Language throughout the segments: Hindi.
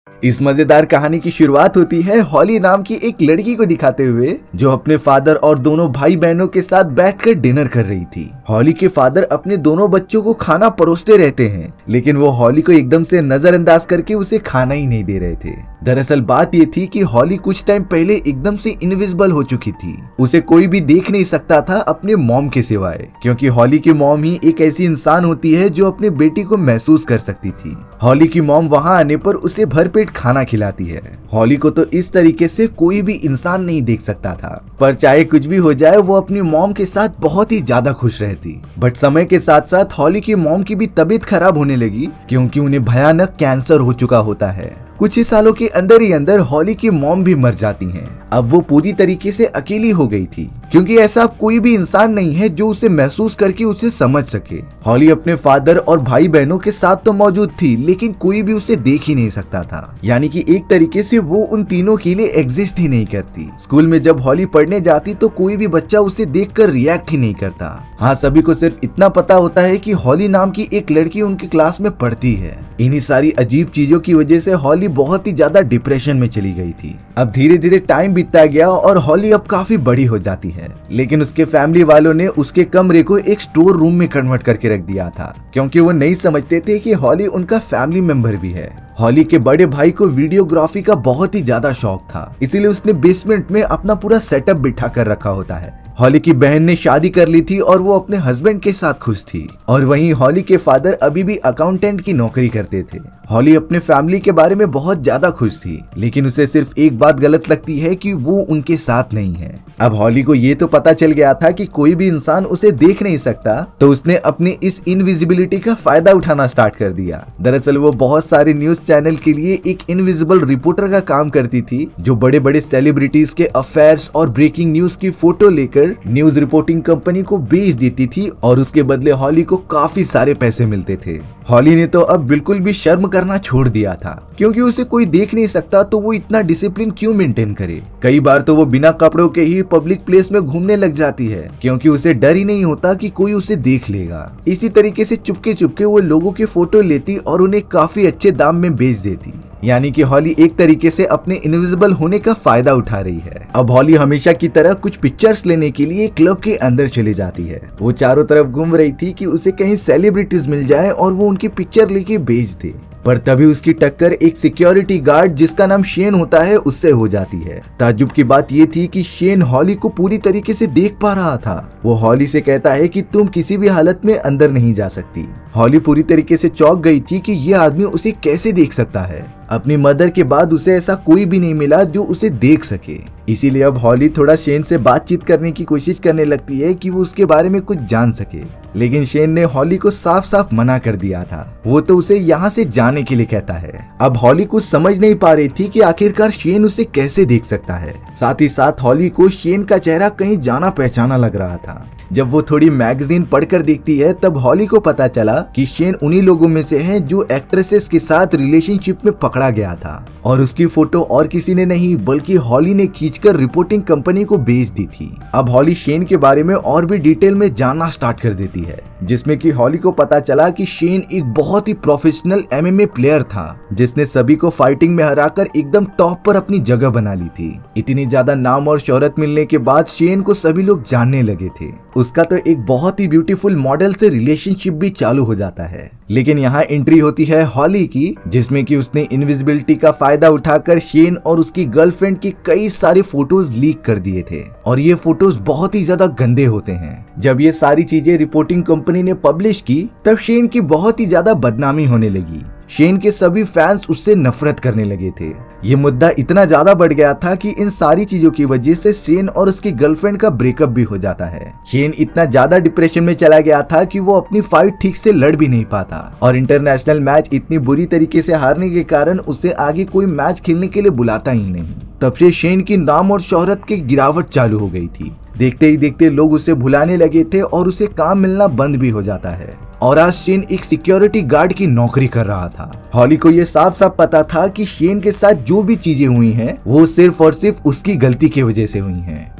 इस मजेदार कहानी की शुरुआत होती है हॉली नाम की एक लड़की को दिखाते हुए, जो अपने फादर और दोनों भाई बहनों के साथ बैठकर डिनर कर रही थी। हॉली के फादर अपने दोनों बच्चों को खाना परोसते रहते हैं, लेकिन वो हॉली को एकदम से नजरअंदाज करके उसे खाना ही नहीं दे रहे थे। दरअसल बात ये थी कि हॉली कुछ टाइम पहले एकदम से इनविजिबल हो चुकी थी। उसे कोई भी देख नहीं सकता था अपने मॉम के सिवाय, क्योंकि हॉली की मॉम ही एक ऐसी इंसान होती है जो अपने बेटी को महसूस कर सकती थी। हॉली की मॉम वहां आने पर उसे भरपेट खाना खिलाती है। हॉली को तो इस तरीके से कोई भी इंसान नहीं देख सकता था, पर चाहे कुछ भी हो जाए वो अपनी मॉम के साथ बहुत ही ज्यादा खुश रहती। बट समय के साथ साथ हॉली की मॉम की भी तबीयत खराब होने लगी, क्योंकि उन्हें भयानक कैंसर हो चुका होता है। कुछ ही सालों के अंदर ही अंदर हॉली की मॉम भी मर जाती हैं। अब वो पूरी तरीके से अकेली हो गई थी, क्योंकि ऐसा कोई भी इंसान नहीं है जो उसे महसूस करके उसे समझ सके। हॉली अपने फादर और भाई बहनों के साथ तो मौजूद थी, लेकिन कोई भी उसे देख ही नहीं सकता था। यानी कि एक तरीके से वो उन तीनों के लिए एग्जिस्ट ही नहीं करती। स्कूल में जब हॉली पढ़ने जाती तो कोई भी बच्चा उसे देखकर रिएक्ट ही नहीं करता। हाँ, सभी को सिर्फ इतना पता होता है कि हॉली नाम की एक लड़की उनकी क्लास में पढ़ती है। इन्हीं सारी अजीब चीजों की वजह से हॉली बहुत ही ज्यादा डिप्रेशन में चली गई थी। अब धीरे धीरे टाइम बीतता गया और हॉली अब काफी बड़ी हो जाती है, लेकिन उसके फैमिली वालों ने उसके कमरे को एक स्टोर रूम में कन्वर्ट करके रख दिया था, क्योंकि वो नहीं समझते थे कि हॉली उनका फैमिली मेंबर भी है। हॉली के बड़े भाई को वीडियोग्राफी का बहुत ही ज्यादा शौक था, इसीलिए उसने बेसमेंट में अपना पूरा सेटअप बिठा कर रखा होता है। हॉली की बहन ने शादी कर ली थी और वो अपने हस्बैंड के साथ खुश थी, और वहीं हॉली के फादर अभी भी अकाउंटेंट की नौकरी करते थे। हॉली अपने फैमिली के बारे में बहुत ज्यादा खुश थी, लेकिन उसे सिर्फ एक बात गलत लगती है कि वो उनके साथ नहीं है। अब हॉली को ये तो पता चल गया था कि कोई भी इंसान उसे देख नहीं सकता, तो उसने अपनी इस इनविजिबिलिटी का फायदा उठाना स्टार्ट कर दिया। दरअसल वो बहुत सारे न्यूज चैनल के लिए एक इनविजिबल रिपोर्टर का काम करती थी, जो बड़े बड़े सेलिब्रिटीज के अफेयर्स और ब्रेकिंग न्यूज की फोटो लेकर न्यूज रिपोर्टिंग कंपनी को बेच देती थी, और उसके बदले हॉली को काफी सारे पैसे मिलते थे। हॉली ने तो अब बिल्कुल भी शर्म करना छोड़ दिया था, क्योंकि उसे कोई देख नहीं सकता तो वो इतना डिसिप्लिन क्यों मेंटेन करे। कई बार तो वो बिना कपड़ों के ही पब्लिक प्लेस में घूमने लग जाती है, क्योंकि उसे डर ही नहीं होता कि कोई उसे देख लेगा। इसी तरीके से चुपके चुपके वो लोगों की फोटो लेती और उन्हें काफी अच्छे दाम में बेच देती। यानी कि हॉली एक तरीके से अपने इनविजिबल होने का फायदा उठा रही है। अब हॉली हमेशा की तरह कुछ पिक्चर्स लेने के लिए क्लब के अंदर चली जाती है। वो चारों तरफ घूम रही थी कि उसे कहीं सेलिब्रिटीज मिल जाए और वो उनकी पिक्चर लेके बेच दे, पर तभी उसकी टक्कर एक सिक्योरिटी गार्ड जिसका नाम शेन होता है उससे हो जाती है। ताज्जुब की बात ये थी कि शेन हॉली को पूरी तरीके से देख पा रहा था। वो हॉली से कहता है कि तुम किसी भी हालत में अंदर नहीं जा सकती। हॉली पूरी तरीके से चौंक गई थी कि ये आदमी उसे कैसे देख सकता है। अपनी मदर के बाद उसे ऐसा कोई भी नहीं मिला जो उसे देख सके। इसीलिए अब हॉली थोड़ा शेन से बातचीत करने की कोशिश करने लगती है कि वो उसके बारे में कुछ जान सके, लेकिन शेन ने हॉली को साफ साफ मना कर दिया था। वो तो उसे यहाँ से जाने के लिए कहता है। अब हॉली कुछ समझ नहीं पा रही थी कि आखिरकार शेन उसे कैसे देख सकता है। साथ ही साथ हॉली को शेन का चेहरा कहीं जाना पहचाना लग रहा था। जब वो थोड़ी मैगजीन पढ़कर देखती है तब हॉली को पता चला कि शेन उन्हीं लोगों में से है जो एक्ट्रेसेस के साथ रिलेशनशिप में पकड़ा गया था, और उसकी फोटो और किसी ने नहीं बल्कि हॉली ने खींचकर रिपोर्टिंग कंपनी को बेच दी थी। अब हॉली शेन के बारे में और भी डिटेल में जानना स्टार्ट कर देती है, जिसमें कि हॉली को पता चला कि शेन एक बहुत ही प्रोफेशनल MMA प्लेयर था, जिसने सभी को फाइटिंग में हराकर एकदम टॉप पर अपनी जगह बना ली थी। इतनी ज्यादा नाम और शोहरत मिलने के बाद शेन को सभी लोग जानने लगे थे। उसका तो एक बहुत ही ब्यूटीफुल मॉडल से रिलेशनशिप भी चालू हो जाता है। लेकिन यहाँ एंट्री होती है हॉली की, जिसमें कि उसने इनविजिबिलिटी का फायदा उठाकर शेन और उसकी गर्लफ्रेंड की कई सारे फोटोज लीक कर दिए थे, और ये फोटोज बहुत ही ज्यादा गंदे होते हैं। जब ये सारी चीजें रिपोर्टिंग कंपनी ने पब्लिश की तब शेन की बहुत ही ज्यादा बदनामी होने लगी। शेन के सभी फैंस उससे नफरत करने लगे थे। ये मुद्दा इतना ज्यादा बढ़ गया था कि इन सारी चीजों की वजह से शेन और उसकी गर्लफ्रेंड का ब्रेकअप भी हो जाता है। शेन इतना ज्यादा डिप्रेशन में चला गया था कि वो अपनी फाइट ठीक से लड़ भी नहीं पाता, और इंटरनेशनल मैच इतनी बुरी तरीके से हारने के कारण उसे आगे कोई मैच खेलने के लिए बुलाता ही नहीं। तब से शेन की नाम और शोहरत की गिरावट चालू हो गई थी। देखते ही देखते लोग उसे भुलाने लगे थे और उसे काम मिलना बंद भी हो जाता है। और आज शेन एक सिक्योरिटी गार्ड की नौकरी कर रहा था। हॉली को ये साफ साफ पता था कि शेन के साथ जो भी चीजें हुई हैं वो सिर्फ और सिर्फ उसकी गलती की वजह से हुई हैं।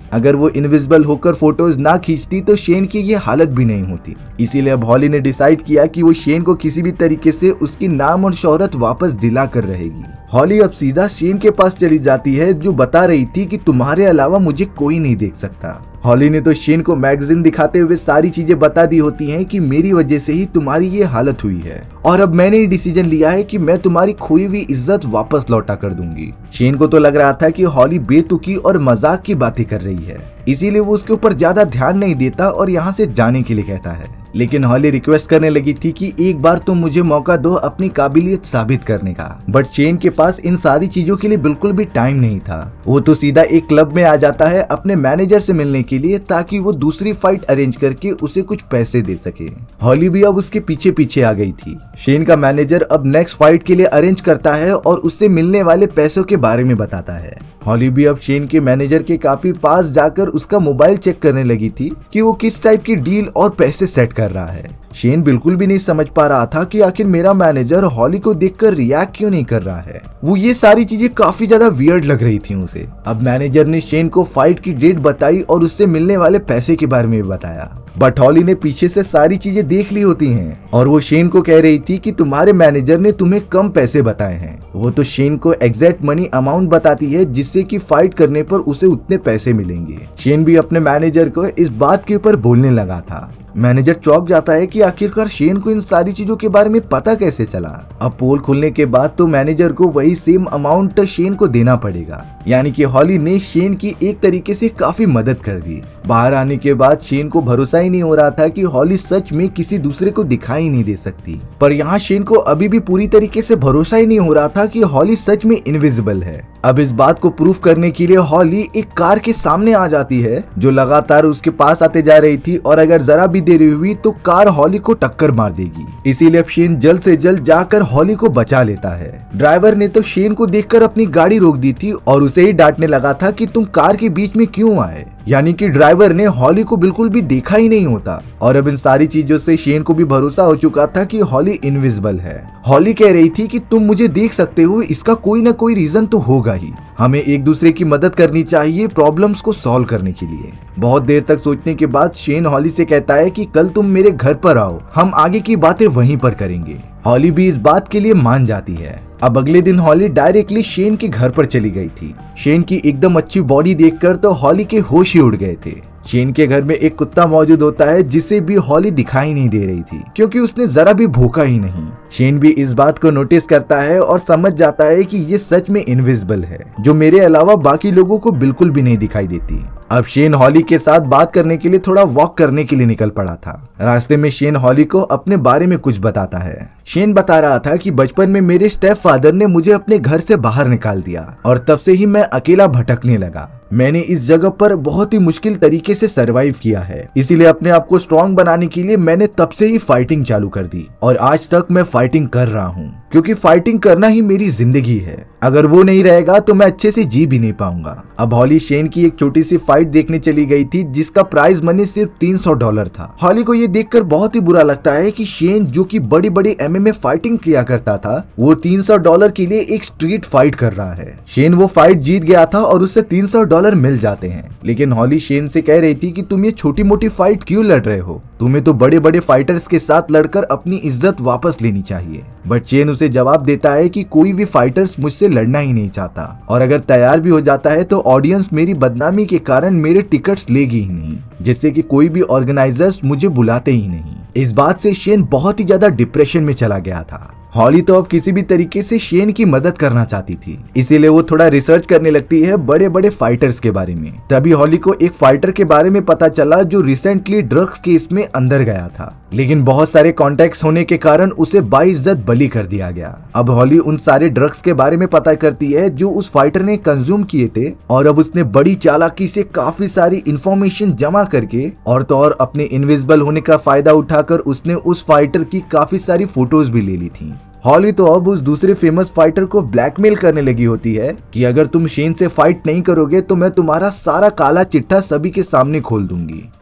अगर वो इनविजिबल होकर फोटोज ना खींचती तो शेन की ये हालत भी नहीं होती। इसीलिए अब हॉली ने डिसाइड किया कि वो शेन को किसी भी तरीके से उसकी नाम और शोहरत वापस दिला कर रहेगी। हॉली अब सीधा शेन के पास चली जाती है, जो बता रही थी कि तुम्हारे अलावा मुझे कोई नहीं देख सकता। हॉली ने तो शेन को मैगजीन दिखाते हुए सारी चीजें बता दी होती हैं कि मेरी वजह से ही तुम्हारी ये हालत हुई है और अब मैंने डिसीजन लिया है कि मैं तुम्हारी खोई हुई इज्जत वापस लौटा कर दूंगी। शेन को तो लग रहा था कि हॉली बेतुकी और मजाक की बातें कर रही है, इसीलिए वो उसके ऊपर ज्यादा ध्यान नहीं देता और यहाँ से जाने के लिए कहता है। लेकिन हॉली रिक्वेस्ट करने लगी थी कि एक बार तुम मुझे मौका दो अपनी काबिलियत साबित करने का। बट शेन के पास इन सारी चीजों के लिए बिल्कुल भी टाइम नहीं था। वो तो सीधा एक क्लब में आ जाता है अपने मैनेजर से मिलने के लिए, ताकि वो दूसरी फाइट अरेंज करके उसे कुछ पैसे दे सके। हॉली भी अब उसके पीछे पीछे आ गई थी। शेन का मैनेजर अब नेक्स्ट फाइट के लिए अरेंज करता है और उससे मिलने वाले पैसों के बारे में बताता है। हॉली भी अब शेन के मैनेजर के काफी पास जाकर उसका मोबाइल चेक करने लगी थी कि वो किस टाइप की डील और पैसे सेट कर रहा है। शेन बिल्कुल भी नहीं समझ पा रहा था कि आखिर मेरा मैनेजर हॉली को देखकर रिएक्ट क्यों नहीं कर रहा है। वो ये सारी चीजें काफी ज्यादा वियर्ड लग रही थी उसे। अब मैनेजर ने शेन को फाइट की डेट बताई और उससे मिलने वाले पैसे के बारे में बताया। बट हॉली ने पीछे से सारी चीजें देख ली होती हैं और वो शेन को कह रही थी कि तुम्हारे मैनेजर ने तुम्हें कम पैसे बताए हैं। वो तो शेन को एग्जैक्ट मनी अमाउंट बताती है जिससे कि फाइट करने पर उसे उतने पैसे मिलेंगे। शेन भी अपने मैनेजर को इस बात के ऊपर बोलने लगा था। मैनेजर चौंक जाता है कि आखिरकार शेन को इन सारी चीजों के बारे में पता कैसे चला। अब पोल खुलने के बाद तो मैनेजर को वही सेम अमाउंट शेन को देना पड़ेगा, यानी कि हॉली ने शेन की एक तरीके से काफी मदद कर दी। बाहर आने के बाद शेन को भरोसा ही नहीं हो रहा था कि हॉली सच में किसी दूसरे को दिखाई नहीं दे सकती। पर यहाँ शेन को अभी भी पूरी तरीके से भरोसा ही नहीं हो रहा था कि हॉली सच में इनविजिबल है। अब इस बात को प्रूफ करने के लिए हॉली एक कार के सामने आ जाती है जो लगातार उसके पास आते जा रही थी और अगर जरा भी देरी हुई तो कार हॉली को टक्कर मार देगी। इसीलिए अब शेन जल्द से जल्द जाकर हॉली को बचा लेता है। ड्राइवर ने तो शेन को देखकर अपनी गाड़ी रोक दी थी और उसे ही डांटने लगा था कि तुम कार के बीच में क्यों आए, यानी कि ड्राइवर ने हॉली को बिल्कुल भी देखा ही नहीं होता। और अब इन सारी चीजों से शेन को भी भरोसा हो चुका था कि हॉली इनविजिबल है। हॉली कह रही थी कि तुम मुझे देख सकते हो, इसका कोई ना कोई रीजन तो होगा ही। हमें एक दूसरे की मदद करनी चाहिए प्रॉब्लम्स को सॉल्व करने के लिए। बहुत देर तक सोचने के बाद शेन हॉली से कहता है कि कल तुम मेरे घर पर आओ, हम आगे की बातें वहीं पर करेंगे। हॉली भी इस बात के लिए मान जाती है। अब अगले दिन हॉली डायरेक्टली शेन के घर पर चली गई थी। शेन की एकदम अच्छी बॉडी देखकर तो हॉली के होश ही उड़ गए थे। शेन के घर में एक कुत्ता मौजूद होता है जिसे भी हॉली दिखाई नहीं दे रही थी क्योंकि उसने जरा भी भूखा ही नहीं। शेन भी इस बात को नोटिस करता है और समझ जाता है कि ये सच में इनविजिबल है, जो मेरे अलावा बाकी लोगों को बिल्कुल भी नहीं दिखाई देती। अब शेन हॉली के साथ बात करने के लिए थोड़ा वॉक करने के लिए निकल पड़ा था। रास्ते में शेन हॉली को अपने बारे में कुछ बताता है। शेन बता रहा था कि बचपन में मेरे स्टेप फादर ने मुझे अपने घर से बाहर निकाल दिया और तब से ही मैं अकेला भटकने लगा। मैंने इस जगह पर बहुत ही मुश्किल तरीके से सरवाइव किया है, इसीलिए अपने आप को स्ट्रॉन्ग बनाने के लिए मैंने तब से ही फाइटिंग चालू कर दी और आज तक मैं फाइटिंग कर रहा हूँ क्योंकि फाइटिंग करना ही मेरी जिंदगी है। अगर वो नहीं रहेगा तो मैं अच्छे से जी भी नहीं पाऊंगा। अब हॉली शेन की एक छोटी सी फाइट देखने चली गई थी जिसका प्राइज मनी सिर्फ $300 था। हॉली को ये देखकर बहुत ही बुरा लगता है कि शेन जो कि बड़ी बड़ी MMA फाइटिंग किया करता था वो $300 के लिए एक स्ट्रीट फाइट कर रहा है। शेन वो फाइट जीत गया था और उससे $300 मिल जाते हैं, लेकिन हॉली शेन से कह रही थी कि तुम ये छोटी मोटी फाइट क्यों लड़ रहे हो, तुम्हें तो बड़े बड़े फाइटर्स के साथ लड़कर अपनी इज्जत वापस लेनी चाहिए। बट शेन उसे जवाब देता है कि कोई भी फाइटर्स मुझसे लड़ना ही नहीं चाहता और अगर तैयार भी हो जाता है तो ऑडियंस मेरी बदनामी के कारण मेरे टिकट्स लेगी ही नहीं, जिससे कि कोई भी ऑर्गेनाइजर्स मुझे बुलाते ही नहीं। इस बात से शेन बहुत ही ज्यादा डिप्रेशन में चला गया था। हॉली तो अब किसी भी तरीके से शेन की मदद करना चाहती थी, इसीलिए वो थोड़ा रिसर्च करने लगती है बड़े बड़े फाइटर्स के बारे में। तभी हॉली को एक फाइटर के बारे में पता चला जो रिसेंटली ड्रग्स केस में अंदर गया था, लेकिन बहुत सारे कॉन्टेक्ट्स होने के कारण उसे बाइज्जत बली कर दिया गया। अब हॉली उन सारे ड्रग्स के बारे में पता करती है जो उस फाइटर ने कंज्यूम किए थे और अब उसने बड़ी चालाकी से काफी सारी इंफॉर्मेशन जमा करके और तो और अपने इनविजिबल होने का फायदा उठाकर उसने उस फाइटर की काफी सारी फोटोज भी ले ली थी। हॉली तो अब उस दूसरे फेमस फाइटर को ब्लैकमेल करने लगी होती है कि अगर तुम शेन से फाइट नहीं करोगे तो मैं तुम्हारा सारा काला चिट्ठा सभी के सामने खोल दूंगी।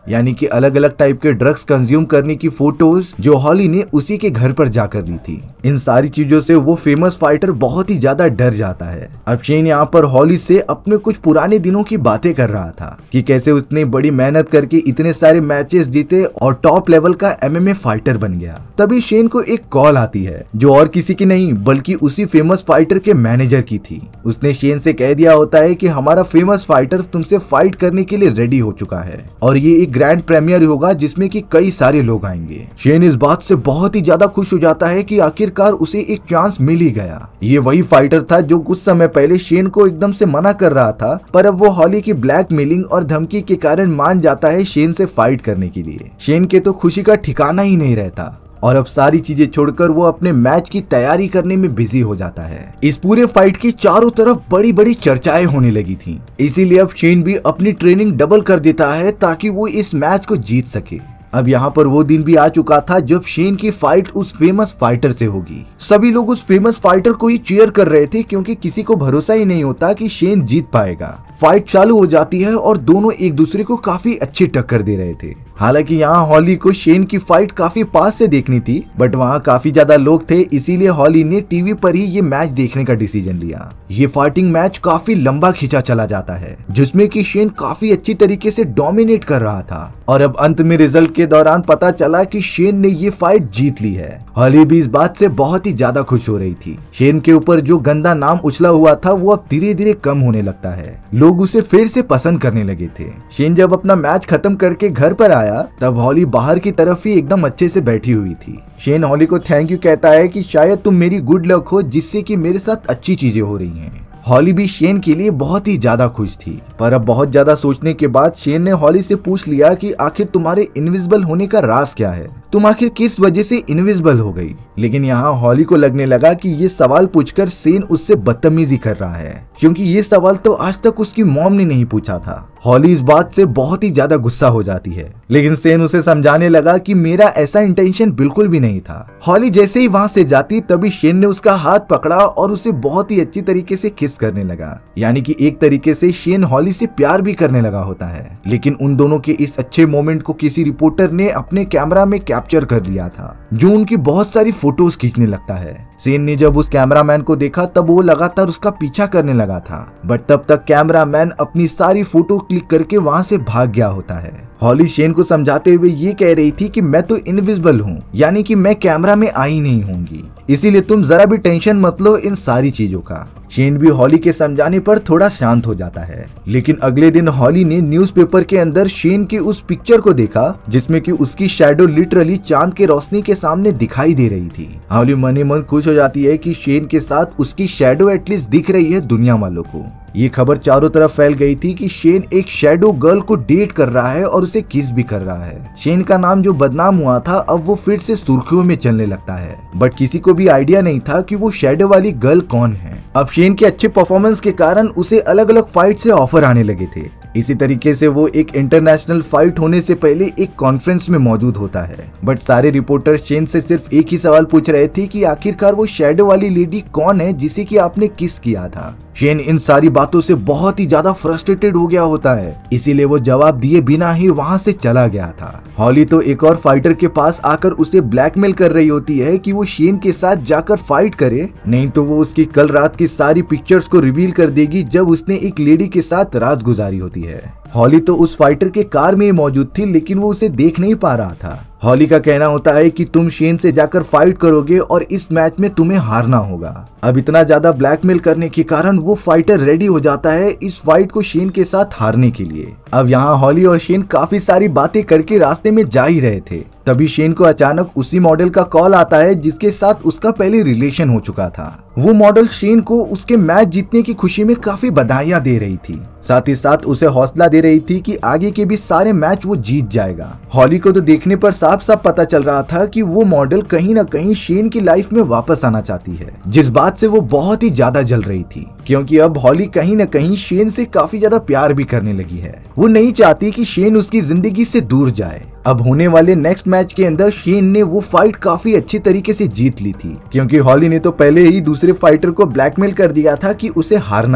यानी कि अलग अलग टाइप के ड्रग्स कंज्यूम करने की फोटोज जो हॉली ने उसी के घर पर जाकर ली थी। इन सारी चीजों से वो फेमस फाइटर बहुत ही ज्यादा डर जाता है। अब शेन यहाँ पर हॉली से अपने कुछ पुराने दिनों की बातें कर रहा था कि कैसे उसने बड़ी मेहनत करके इतने सारे मैचेस जीते और टॉप लेवल का MMA फाइटर बन गया। तभी शेन को एक कॉल आती है जो और किसी की नहीं बल्कि उसी फेमस फाइटर के मैनेजर की थी। उसने शेन से कह दिया होता है कि हमारा फेमस फाइटर तुमसे फाइट करने के लिए रेडी हो चुका है और ये एक ग्रैंड प्रीमियर होगा जिसमें कि कई सारे लोग आएंगे। शेन इस बात से बहुत ही ज्यादा खुश हो जाता है कि आखिरकार उसे एक चांस मिल ही गया। ये वही फाइटर था जो कुछ समय पहले शेन को एकदम से मना कर रहा था, पर अब वो हॉली की ब्लैकमेलिंग और धमकी के कारण मान जाता है शेन से फाइट करने के लिए। शेन के तो खुशी का ठिकाना ही नहीं रहता और अब सारी चीजें छोड़कर वो अपने मैच की तैयारी करने में बिजी हो जाता है। इस पूरे फाइट की चारों तरफ बड़ी बड़ी चर्चाएं होने लगी थी, इसीलिए अब शेन भी अपनी ट्रेनिंग डबल कर देता है ताकि वो इस मैच को जीत सके। अब यहाँ पर वो दिन भी आ चुका था जब शेन की फाइट उस फेमस फाइटर से होगी। सभी लोग उस फेमस फाइटर को ही चीयर कर रहे थे क्योंकि किसी को भरोसा ही नहीं होता कि शेन जीत पाएगा। फाइट चालू हो जाती है और दोनों एक दूसरे को काफी अच्छी टक्कर दे रहे थे। हालांकि यहाँ हॉली को शेन की फाइट काफी पास से देखनी थी, बट वहाँ काफी ज्यादा लोग थे, इसीलिए हॉली ने टीवी पर ही ये मैच देखने का डिसीजन लिया। ये फाइटिंग मैच काफी लंबा खींचा चला जाता है जिसमें कि शेन काफी अच्छी तरीके से डोमिनेट कर रहा था और अब अंत में रिजल्ट के दौरान पता चला कि शेन ने ये फाइट जीत ली है। हॉली भी इस बात से बहुत ही ज्यादा खुश हो रही थी। शेन के ऊपर जो गंदा नाम उछला हुआ था वो अब धीरे धीरे कम होने लगता है। लोग उसे फिर से पसंद करने लगे थे। शेन जब अपना मैच खत्म करके घर पर आया तब हॉली बाहर की तरफ ही एकदम अच्छे से बैठी हुई थी। शेन हॉली को थैंक यू कहता है कि शायद तुम मेरी गुड लक हो जिससे कि मेरे साथ अच्छी चीजें हो रही हैं। हॉली भी शेन के लिए बहुत ही ज्यादा खुश थी, पर अब बहुत ज्यादा सोचने के बाद शेन ने हॉली से पूछ लिया कि आखिर तुम्हारे इनविजिबल होने का राज क्या है, तुम आखिर किस वजह से इनविजिबल हो गई। लेकिन यहाँ हॉली को लगने लगा कि ये सवाल पूछकर शेन उससे बदतमीजी कर रहा है क्योंकि ये सवाल तो आज तक उसकी मॉम ने नहीं पूछा था। हॉली इस बात से बहुत ही ज्यादा गुस्सा हो जाती है, लेकिन शेन उसे समझाने लगा कि मेरा ऐसा इंटेंशन बिल्कुल भी नहीं था। हॉली जैसे ही वहाँ से जाती तभी शेन ने उसका हाथ पकड़ा और उसे बहुत ही अच्छी तरीके से किस करने लगा, यानी कि एक तरीके से शेन हॉली से प्यार भी करने लगा होता है। लेकिन उन दोनों के इस अच्छे मोमेंट को किसी रिपोर्टर ने अपने कैमरा में कैप्चर कर लिया था जो उनकी बहुत सारी फोटोज खींचने लगता है। शेन ने जब उस कैमरामैन को देखा तब वो लगातार उसका पीछा करने लगा था, बट तब तक कैमरामैन अपनी सारी फोटो क्लिक करके वहाँ से भाग गया होता है। हॉली शेन को समझाते हुए ये कह रही थी कि मैं तो इनविजिबल हूँ, यानी कि मैं कैमरा में आई नहीं होंगी, इसीलिए तुम जरा भी टेंशन मत लो इन सारी चीजों का। शेन भी हॉली के समझाने पर थोड़ा शांत हो जाता है। लेकिन अगले दिन हॉली ने न्यूज़पेपर के अंदर शेन की उस पिक्चर को देखा जिसमें कि उसकी शैडो लिटरली चांद के रोशनी के सामने दिखाई दे रही थी। हॉली मन ही मन खुश हो जाती है कि शेन के साथ उसकी शैडो एटलीस्ट दिख रही है दुनिया वालों को। ये खबर चारों तरफ फैल गई थी कि शेन एक शैडो गर्ल को डेट कर रहा है और उसे किस भी कर रहा है। शेन का नाम जो बदनाम हुआ था अब वो फिर से सुर्खियों में चलने लगता है, बट किसी को भी आइडिया नहीं था कि वो शैडो वाली गर्ल कौन है। अब शेन के अच्छे परफॉर्मेंस के कारण उसे अलग अलग फाइट से ऑफर आने लगे थे। इसी तरीके से वो एक इंटरनेशनल फाइट होने से पहले एक कॉन्फ्रेंस में मौजूद होता है, बट सारे रिपोर्टर शेन से सिर्फ एक ही सवाल पूछ रहे थे कि आखिरकार वो शैडो वाली लेडी कौन है जिसे कि आपने किस किया था। शेन इन सारी बातों से बहुत ही ज्यादा फ्रस्ट्रेटेड हो गया होता है, इसीलिए वो जवाब दिए बिना ही वहाँ से चला गया था। हॉली तो एक और फाइटर के पास आकर उसे ब्लैकमेल कर रही होती है कि वो शेन के साथ जाकर फाइट करे, नहीं तो वो उसकी कल रात की सारी पिक्चर्स को रिवील कर देगी जब उसने एक लेडी के साथ रात गुजारी होती है। हॉली तो उस फाइटर के कार में ही मौजूद थी लेकिन वो उसे देख नहीं पा रहा था। हॉली का कहना होता है कि तुम शेन से जाकर फाइट करोगे और इस मैच में तुम्हें हारना होगा। अब इतना ज्यादा ब्लैकमेल करने के कारण वो फाइटर रेडी हो जाता है इस फाइट को शेन के साथ हारने के लिए। अब यहाँ हॉली और शेन काफी सारी बातें करके रास्ते में जा ही रहे थे, तभी शेन को अचानक उसी मॉडल का कॉल आता है जिसके साथ उसका पहले रिलेशन हो चुका था। वो मॉडल शेन को उसके मैच जीतने की खुशी में काफी बधाइयां दे रही थी, साथ ही साथ उसे हौसला दे रही थी कि आगे के भी सारे मैच वो जीत जाएगा। हॉली को तो देखने पर साफ साफ पता चल रहा था कि वो मॉडल कहीं ना कहीं शेन की लाइफ में वापस आना चाहती है, जिस बात से वो बहुत ही ज्यादा जल रही थी क्योंकि अब हॉली कहीं ना कहीं शेन से काफी ज्यादा प्यार भी करने लगी है। वो नहीं चाहती कि शेन उसकी जिंदगी से दूर जाए। अब होने वाले नेक्स्ट मैच के अंदर शेन ने वो फाइट काफी अच्छी तरीके से जीत ली थी क्योंकि हॉली ने तो पहले ही दूसरे फाइटर को ब्लैकमेल कर दिया था कि उसे हारना है।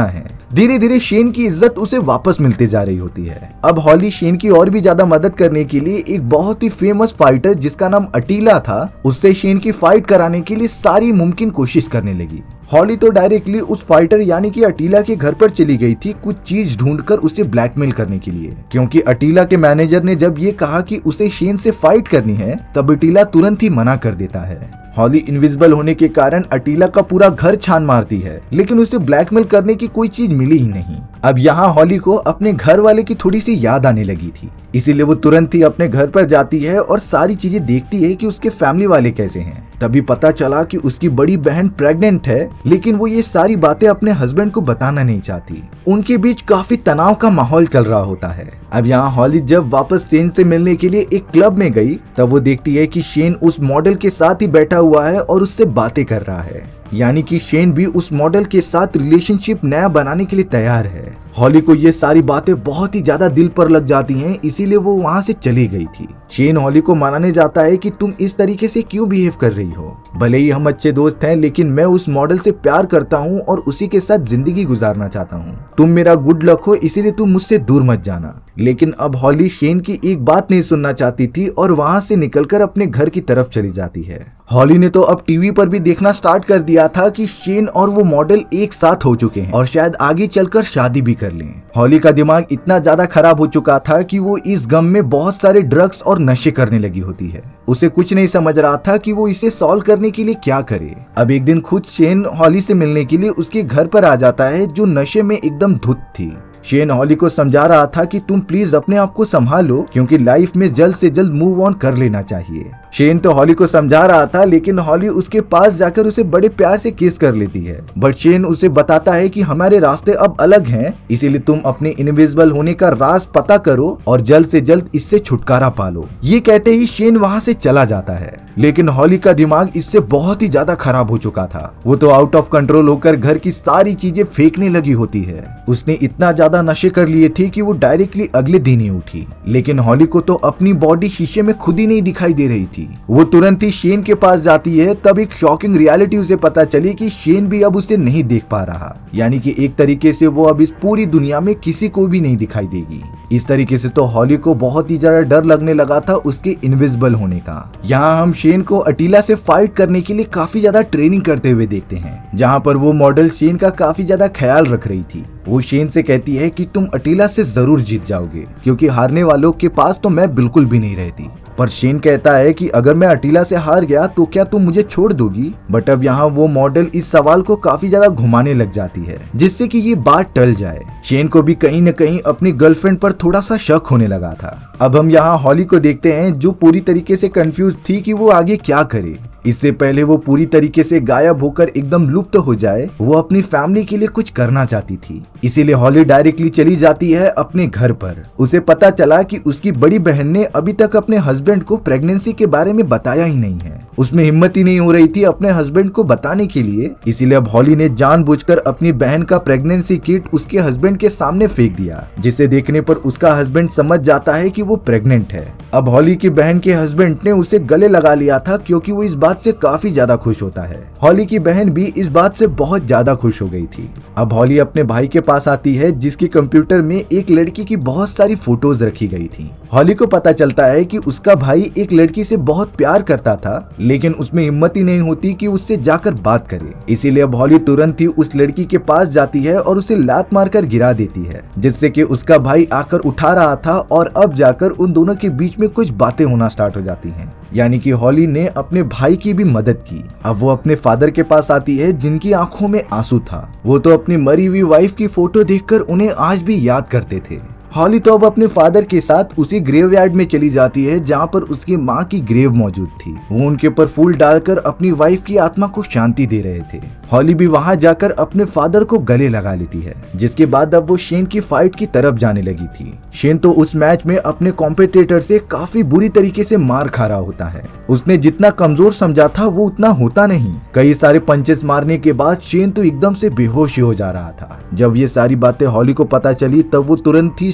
धीरे धीरे शेन की इज्जत उसे वापस मिलती जा रही होती है। अब हॉली शेन की और भी ज्यादा मदद करने के लिए एक बहुत ही फेमस फाइटर जिसका नाम अटीला था, उससे शेन की फाइट कराने के लिए सारी मुमकिन कोशिश करने लगी। हॉली तो डायरेक्टली उस फाइटर यानी कि अटीला के घर पर चली गई थी कुछ चीज ढूंढकर उसे ब्लैकमेल करने के लिए, क्योंकि अटीला के मैनेजर ने जब ये कहा कि उसे शेन से फाइट करनी है तब अटीला तुरंत ही मना कर देता है। हॉली इनविजिबल होने के कारण अटीला का पूरा घर छान मारती है, लेकिन उसे ब्लैकमेल करने की कोई चीज मिली ही नहीं। अब यहाँ हॉली को अपने घर वाले की थोड़ी सी याद आने लगी थी, इसीलिए वो तुरंत ही अपने घर पर जाती है और सारी चीजें देखती है कि उसके फैमिली वाले कैसे हैं। तभी पता चला कि उसकी बड़ी बहन प्रेग्नेंट है, लेकिन वो ये सारी बातें अपने हस्बैंड को बताना नहीं चाहती। उनके बीच काफी तनाव का माहौल चल रहा होता है। अब यहाँ हॉली जब वापस शेन से मिलने के लिए एक क्लब में गई तब वो देखती है कि शेन उस मॉडल के साथ ही बैठा हुआ है और उससे बातें कर रहा है, यानी कि शेन भी उस मॉडल के साथ रिलेशनशिप नया बनाने के लिए तैयार है। हॉली को ये सारी बातें बहुत ही ज्यादा दिल पर लग जाती हैं, इसीलिए वो वहाँ से चली गई थी। शेन हॉली को मनाने जाता है कि तुम इस तरीके से क्यों बिहेव कर रही हो, भले ही हम अच्छे दोस्त हैं लेकिन मैं उस मॉडल से प्यार करता हूँ और उसी के साथ जिंदगी गुजारना चाहता हूँ। तुम मेरा गुड लक हो, इसीलिए तुम मुझसे दूर मत जाना। लेकिन अब हॉली शेन की एक बात नहीं सुनना चाहती थी और वहाँ से निकलकर अपने घर की तरफ चली जाती है। हॉली ने तो अब टीवी पर भी देखना स्टार्ट कर दिया था कि शेन और वो मॉडल एक साथ हो चुके हैं और शायद आगे चलकर शादी भी कर लें। हॉली का दिमाग इतना ज्यादा खराब हो चुका था कि वो इस गम में बहुत सारे ड्रग्स और नशे करने लगी होती है। उसे कुछ नहीं समझ रहा था कि वो इसे सॉल्व करने के लिए क्या करे। अब एक दिन खुद शेन हॉली से मिलने के लिए उसके घर पर आ जाता है, जो नशे में एकदम धुत थी। शेन हॉली को समझा रहा था कि तुम प्लीज अपने आप को संभालो, क्योंकि लाइफ में जल्द से जल्द मूव ऑन कर लेना चाहिए। शेन तो हॉली को समझा रहा था, लेकिन हॉली उसके पास जाकर उसे बड़े प्यार से किस कर लेती है। बट शेन उसे बताता है कि हमारे रास्ते अब अलग हैं, इसीलिए तुम अपने इनविजिबल होने का राज पता करो और जल्द से जल्द इससे छुटकारा पालो। ये कहते ही शेन वहाँ से चला जाता है, लेकिन हॉली का दिमाग इससे बहुत ही ज्यादा खराब हो चुका था। वो तो आउट ऑफ कंट्रोल होकर घर की सारी चीजें फेंकने लगी होती है। उसने इतना ज्यादा नशे कर लिए थे कि वो डायरेक्टली अगले दिन ही उठी, लेकिन हॉली को तो अपनी बॉडी शीशे में खुद ही नहीं दिखाई दे रही थी। वो तुरंत ही शेन के पास जाती है, तब एक शॉकिंग रियलिटी उसे पता चली कि शेन भी अब उसे नहीं देख पा रहा, यानी कि एक तरीके से वो अब इस पूरी दुनिया में किसी को भी नहीं दिखाई देगी। इस तरीके से तो हॉली को बहुत ही ज्यादा डर लगने लगा था उसके इनविजिबल होने का। यहाँ हम शेन को अटीला से फाइट करने के लिए काफी ज्यादा ट्रेनिंग करते हुए देखते हैं, जहाँ पर वो मॉडल शेन का काफी ज्यादा ख्याल रख रही थी। वो शेन से कहती है कि तुम अटीला से जरूर जीत जाओगे, क्योंकि हारने वालों के पास तो मैं बिल्कुल भी नहीं रहती। पर शेन कहता है कि अगर मैं अटीला से हार गया तो क्या तुम मुझे छोड़ दोगी। बट अब यहाँ वो मॉडल इस सवाल को काफी ज्यादा घुमाने लग जाती है, जिससे कि ये बात टल जाए। शेन को भी कहीं न कहीं अपनी गर्लफ्रेंड पर थोड़ा सा शक होने लगा था। अब हम यहाँ हॉली को देखते हैं, जो पूरी तरीके से कंफ्यूज थी कि वो आगे क्या करे। इससे पहले वो पूरी तरीके से गायब होकर एकदम लुप्त हो जाए, वो अपनी फैमिली के लिए कुछ करना चाहती थी। इसीलिए हॉली डायरेक्टली चली जाती है अपने घर पर। उसे पता चला कि उसकी बड़ी बहन ने अभी तक अपने हस्बैंड को प्रेगनेंसी के बारे में बताया ही नहीं है। उसमें हिम्मत ही नहीं हो रही थी अपने हस्बैंड को बताने के लिए, इसीलिए अब हॉली ने जानबूझकर अपनी बहन का प्रेगनेंसी किट उसके हस्बैंड के सामने फेंक दिया, जिसे देखने पर उसका हस्बैंड समझ जाता है कि वो प्रेग्नेंट है। अब हॉली की बहन के हस्बैंड ने उसे गले लगा लिया था, क्योंकि वो इस बात से काफी ज्यादा खुश होता है। हॉली की बहन भी इस बात से बहुत ज्यादा खुश हो गई थी। अब हॉली अपने भाई के पास आती है, जिसके कंप्यूटर में एक लड़की की बहुत सारी फोटोज रखी गई थी। हॉली को पता चलता है कि उसका भाई एक लड़की से बहुत प्यार करता था, लेकिन उसमें हिम्मत ही नहीं होती कि उससे जाकर बात करे। इसीलिए अब हॉली तुरंत ही उस लड़की के पास जाती है और उसे लात मारकर गिरा देती है, जिससे कि उसका भाई आकर उठा रहा था और अब जाकर उन दोनों के बीच में कुछ बातें होना स्टार्ट हो जाती हैं। यानी कि हॉली ने अपने भाई की भी मदद की। अब वो अपने फादर के पास आती है, जिनकी आंखों में आंसू था। वो तो अपनी मरी हुई वाइफ की फोटो देखकर उन्हें आज भी याद करते थे। हॉली तो अब अपने फादर के साथ उसी ग्रेवयार्ड में चली जाती है, जहाँ पर उसकी माँ की ग्रेव मौजूद थी। वो उनके ऊपर फूल डालकर अपनी वाइफ की आत्मा को शांति दे रहे थे। हॉली भी वहाँ जाकर अपने फादर को गले लगा लेती है, जिसके बाद अब वो शेन की फाइट की तरफ जाने लगी थी। शेन तो उस मैच में अपने कॉम्पिटिटर से काफी बुरी तरीके से मार खा रहा होता है। उसने जितना कमजोर समझा था वो उतना होता नहीं। कई सारे पंचेस मारने के बाद शेन तो एकदम से बेहोश ही हो जा रहा था। जब ये सारी बातें हॉली को पता चली, तब वो तुरंत ही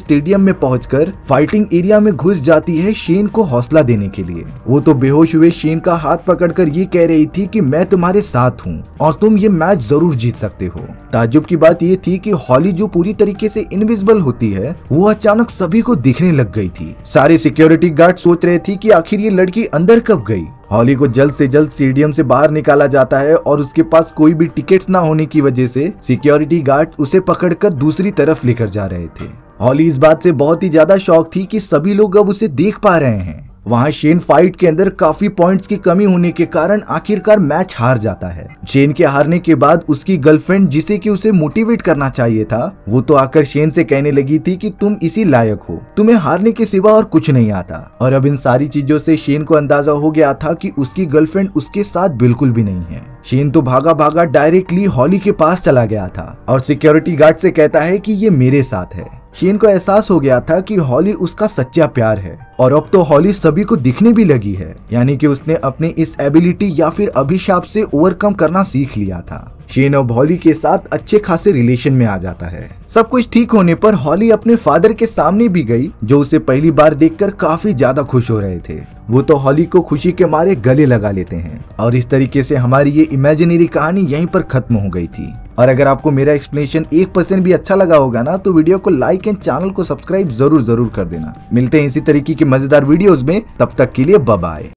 स्टेडियम में पहुंचकर फाइटिंग एरिया में घुस जाती है शेन को हौसला देने के लिए। वो तो बेहोश हुए शेन का हाथ पकड़कर ये कह रही थी कि मैं तुम्हारे साथ हूँ और तुम ये मैच जरूर जीत सकते हो। ताज्जुब की बात ये थी कि हॉली जो पूरी तरीके से इनविजिबल होती है वो अचानक सभी को दिखने लग गई थी। सारे सिक्योरिटी गार्ड सोच रहे थे कि आखिर ये लड़की अंदर कब गई। हॉली को जल्द से जल्द स्टेडियम से बाहर निकाला जाता है और उसके पास कोई भी टिकट्स ना होने की वजह से सिक्योरिटी गार्ड उसे पकड़कर दूसरी तरफ लेकर जा रहे थे। हॉली इस बात से बहुत ही ज्यादा शॉक थी कि सभी लोग अब उसे देख पा रहे हैं। वहाँ शेन फाइट के अंदर काफी पॉइंट्स की कमी होने के कारण आखिरकार मैच हार जाता है। शेन के हारने के बाद उसकी गर्लफ्रेंड जिसे कि उसे मोटिवेट करना चाहिए था वो तो आकर शेन से कहने लगी थी कि तुम इसी लायक हो, तुम्हें हारने के सिवा और कुछ नहीं आता। और अब इन सारी चीजों से शेन को अंदाजा हो गया था कि उसकी गर्लफ्रेंड उसके साथ बिल्कुल भी नहीं है। शेन तो भागा भागा डायरेक्टली हॉली के पास चला गया था और सिक्योरिटी गार्ड से कहता है कि ये मेरे साथ है। शेन को एहसास हो गया था कि हॉली उसका सच्चा प्यार है और अब तो हॉली सभी को दिखने भी लगी है, यानी कि उसने अपनी इस एबिलिटी या फिर अभिशाप से ओवरकम करना सीख लिया था। शेन अब हॉली के साथ अच्छे खासे रिलेशन में आ जाता है। सब कुछ ठीक होने पर हॉली अपने फादर के सामने भी गई जो उसे पहली बार देखकर काफी ज्यादा खुश हो रहे थे। वो तो हॉली को खुशी के मारे गले लगा लेते हैं और इस तरीके से हमारी ये इमेजिनरी कहानी यहीं पर खत्म हो गई थी। और अगर आपको मेरा एक्सप्लेनेशन 1% भी अच्छा लगा होगा ना तो वीडियो को लाइक एंड चैनल को सब्सक्राइब जरूर कर देना। मिलते हैं इसी तरीके की मजेदार वीडियोस में, तब तक के लिए बाय बाय।